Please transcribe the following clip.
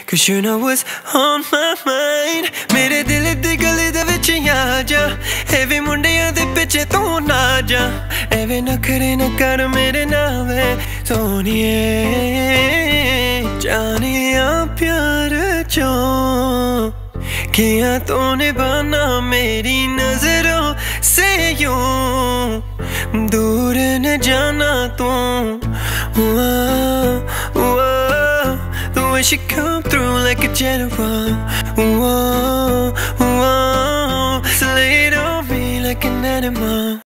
'cause you know what's on my mind. मेरे दिल दी गली दे विच आ जा, एवे मुंडियां दे पिछे तू ना जा, एवे नखरे न कर मेरे नावे सोनिए। जानिया प्यार चो किया तूने बना मेरी नजरों से यूं, दूर न जाना तू। The way she come through like a general, slay it on me like an animal.